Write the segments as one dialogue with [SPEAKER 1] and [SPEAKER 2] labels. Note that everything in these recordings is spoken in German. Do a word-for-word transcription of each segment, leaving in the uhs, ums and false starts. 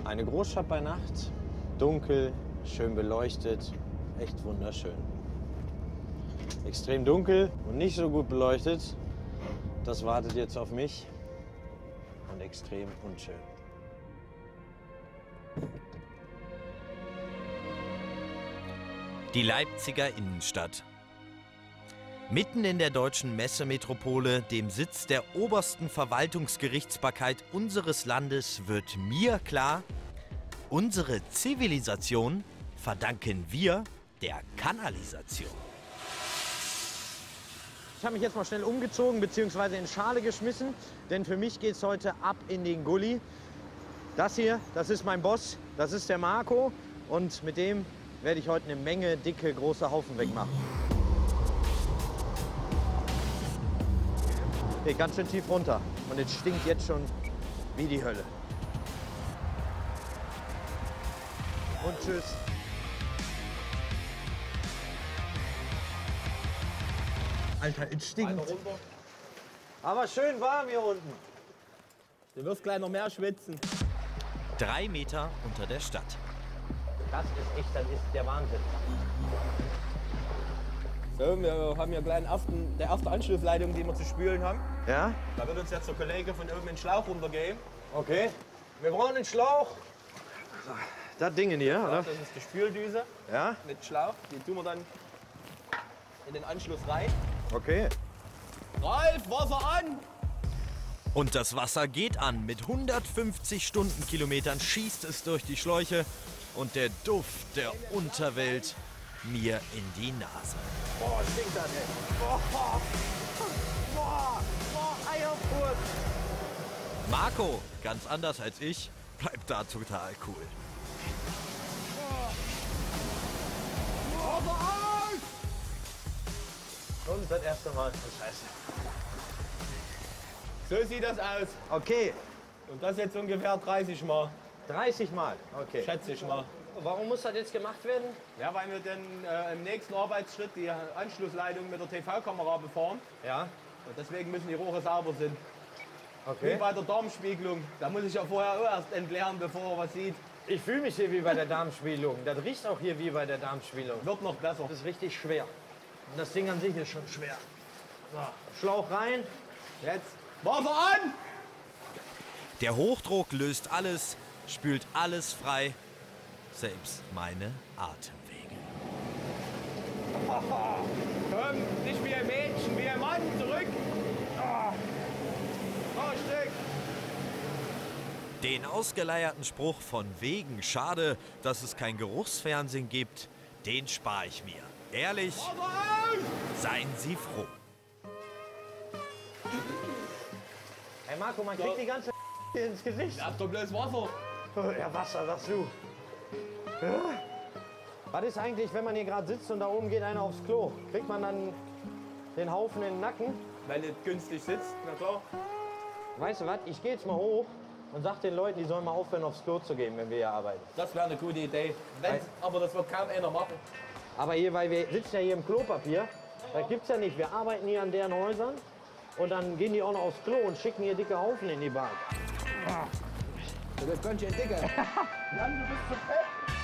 [SPEAKER 1] Eine Großstadt bei Nacht, dunkel, schön beleuchtet, echt wunderschön. Extrem dunkel und nicht so gut beleuchtet, das wartet jetzt auf mich und extrem unschön.
[SPEAKER 2] Die Leipziger Innenstadt. Mitten in der deutschen Messemetropole, dem Sitz der obersten Verwaltungsgerichtsbarkeit unseres Landes, wird mir klar, unsere Zivilisation verdanken wir der Kanalisation.
[SPEAKER 1] Ich habe mich jetzt mal schnell umgezogen bzw. in Schale geschmissen, denn für mich geht es heute ab in den Gully. Das hier, das ist mein Boss, das ist der Marco und mit dem werde ich heute eine Menge dicke, große Haufen wegmachen. Geht ganz schön tief runter und es stinkt jetzt schon wie die Hölle. Und tschüss. Alter, es stinkt. Aber schön warm hier unten.
[SPEAKER 3] Du wirst gleich noch mehr schwitzen.
[SPEAKER 2] Drei Meter unter der Stadt.
[SPEAKER 1] Das ist echt, das ist der Wahnsinn.
[SPEAKER 3] So, wir haben hier gleich ersten, der erste Anschlussleitung, die wir zu spülen haben.
[SPEAKER 1] Ja?
[SPEAKER 3] Da wird uns jetzt der Kollege von oben den Schlauch runtergehen.
[SPEAKER 1] Okay. Wir brauchen einen Schlauch. Das Ding hier, oder?
[SPEAKER 3] Das ist die Spüldüse
[SPEAKER 1] Ja?
[SPEAKER 3] mit Schlauch. Die tun wir dann in den Anschluss rein.
[SPEAKER 1] Okay.
[SPEAKER 3] Ralf, Wasser an!
[SPEAKER 2] Und das Wasser geht an. Mit hundertfünfzig Stundenkilometern schießt es durch die Schläuche und der Duft der Unterwelt mir in die Nase.
[SPEAKER 1] Boah, stinkt das, ey. Boah, boah, boah, Eierfurz.
[SPEAKER 2] Marco, ganz anders als ich, bleibt da total cool.
[SPEAKER 1] Und das erste Mal. Scheiße.
[SPEAKER 3] So sieht das aus.
[SPEAKER 1] Okay,
[SPEAKER 3] Und das jetzt ungefähr dreißig Mal,
[SPEAKER 1] dreißig Mal. Okay.
[SPEAKER 3] schätze ich mal.
[SPEAKER 1] Warum muss das jetzt gemacht werden?
[SPEAKER 3] Ja, weil wir dann äh, im nächsten Arbeitsschritt die Anschlussleitung mit der T V-Kamera befahren.
[SPEAKER 1] Ja.
[SPEAKER 3] Und deswegen müssen die Rohre sauber sind. Wie
[SPEAKER 1] Okay.
[SPEAKER 3] bei der Darmspiegelung. Da muss ich ja vorher auch erst entleeren, bevor er was sieht.
[SPEAKER 1] Ich fühle mich hier wie bei der Darmspiegelung. Das riecht auch hier wie bei der Darmspiegelung.
[SPEAKER 3] Wird noch besser.
[SPEAKER 1] Das ist richtig schwer. Und das Ding an sich ist schon schwer. So, Schlauch rein.
[SPEAKER 3] Jetzt Wasser an!
[SPEAKER 2] Der Hochdruck löst alles, spült alles frei, selbst meine Atemwege.
[SPEAKER 3] Komm, nicht wie ein Mädchen, wie ein Mann, zurück! Ah. Noch ein Stück!
[SPEAKER 2] Den ausgeleierten Spruch von wegen schade, dass es kein Geruchsfernsehen gibt, den spare ich mir. Ehrlich,
[SPEAKER 3] Wasser an!
[SPEAKER 2] seien Sie froh.
[SPEAKER 1] Hey Marco, man kriegt die ganze hier ins Gesicht.
[SPEAKER 3] Lass doch bloß Wasser!
[SPEAKER 1] Ja, Wasser, sagst du. Ja. Was ist eigentlich, wenn man hier gerade sitzt und da oben geht einer aufs Klo? Kriegt man dann den Haufen in den Nacken?
[SPEAKER 3] Wenn du günstig sitzt, na klar.
[SPEAKER 1] Weißt du was, ich gehe jetzt mal hoch und sag den Leuten, die sollen mal aufhören, aufs Klo zu gehen, wenn wir hier arbeiten.
[SPEAKER 3] Das wäre eine gute Idee. Wenn's, aber das wird kaum einer machen.
[SPEAKER 1] Aber hier, weil wir sitzen ja hier im Klopapier, das gibt's ja nicht. Wir arbeiten hier an deren Häusern und dann gehen die auch noch aufs Klo und schicken hier dicke Haufen in die Bahn.
[SPEAKER 3] Das wird ganz schön dicker. Jan, du bist zu fett.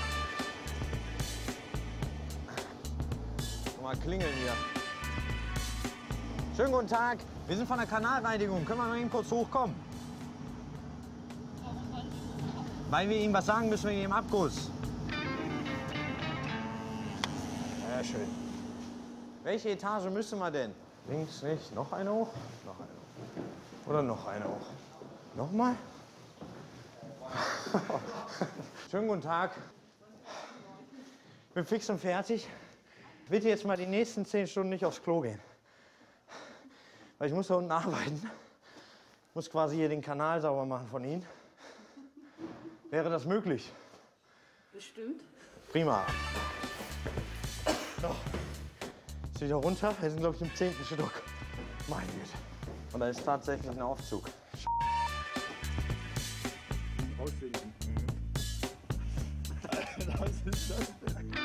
[SPEAKER 1] Mal klingeln hier. Schönen guten Tag. Wir sind von der Kanalreinigung. Können wir mal eben kurz hochkommen? Weil wir Ihnen was sagen müssen wegen dem Abguss. Ja, schön. Welche Etage müssen wir denn? Links nicht. Noch eine hoch? Noch eine hoch. Oder noch eine hoch. Nochmal? Schönen guten Tag. Ich bin fix und fertig. Bitte jetzt mal die nächsten zehn Stunden nicht aufs Klo gehen. Weil ich muss da unten arbeiten. Ich muss quasi hier den Kanal sauber machen von Ihnen. Wäre das möglich?
[SPEAKER 4] Bestimmt.
[SPEAKER 1] Prima. So. Jetzt wieder runter. Wir sind, glaube ich, im zehnten Stock. Meine Güte. Und da ist tatsächlich ein Aufzug.
[SPEAKER 3] Rausfinden. Was ist das denn?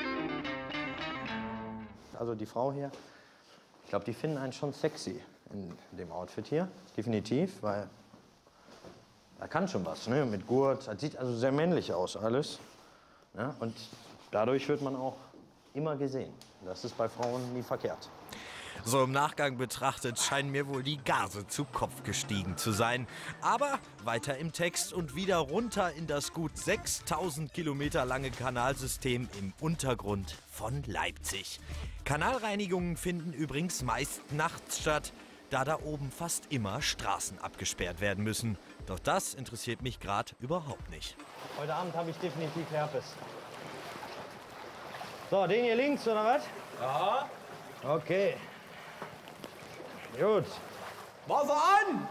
[SPEAKER 1] Also die Frau hier, ich glaube, die finden einen schon sexy in dem Outfit hier. Definitiv, weil Da kann schon was, ne? Mit Gurt. Das sieht also sehr männlich aus alles. Ja? Und dadurch wird man auch immer gesehen. Das ist bei Frauen nie verkehrt.
[SPEAKER 2] So im Nachgang betrachtet scheinen mir wohl die Gase zu Kopf gestiegen zu sein. Aber weiter im Text und wieder runter in das gut sechstausend Kilometer lange Kanalsystem im Untergrund von Leipzig. Kanalreinigungen finden übrigens meist nachts statt, da da oben fast immer Straßen abgesperrt werden müssen. Doch das interessiert mich gerade überhaupt nicht.
[SPEAKER 1] Heute Abend habe ich definitiv Herpes. So, den hier links, oder was?
[SPEAKER 3] Ja.
[SPEAKER 1] Okay. Gut.
[SPEAKER 3] Wasser an!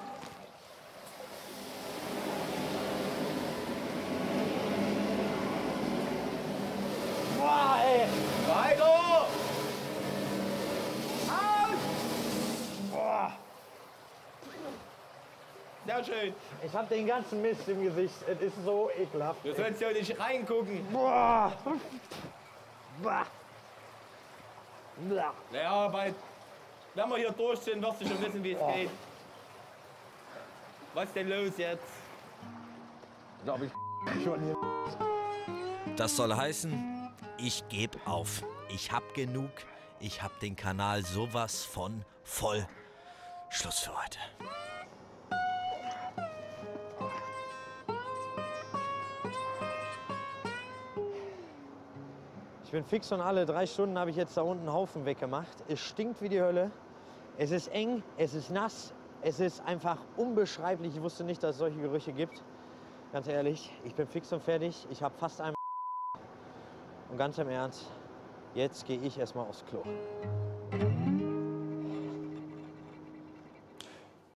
[SPEAKER 1] Boah, ey.
[SPEAKER 3] Weiter! Aus!
[SPEAKER 1] Boah.
[SPEAKER 3] Sehr schön.
[SPEAKER 1] Ich habe den ganzen Mist im Gesicht. Es ist so ekelhaft.
[SPEAKER 3] Du sollst ja nicht reingucken.
[SPEAKER 1] Boah. Boah. Boah.
[SPEAKER 3] Naja, weil, wenn wir hier durch sind, wirst du schon wissen, wie es
[SPEAKER 1] Oh.
[SPEAKER 3] geht. Was ist denn los jetzt?
[SPEAKER 1] Glaube ich schon hier.
[SPEAKER 2] Das soll heißen, ich gebe auf. Ich hab genug. Ich hab den Kanal sowas von voll. Schluss für heute.
[SPEAKER 1] Ich bin fix und alle drei Stunden habe ich jetzt da unten einen Haufen weggemacht. Es stinkt wie die Hölle. Es ist eng, es ist nass. Es ist einfach unbeschreiblich. Ich wusste nicht, dass es solche Gerüche gibt. Ganz ehrlich, ich bin fix und fertig. Ich habe fast einen. Und ganz im Ernst, jetzt gehe ich erstmal aufs Klo.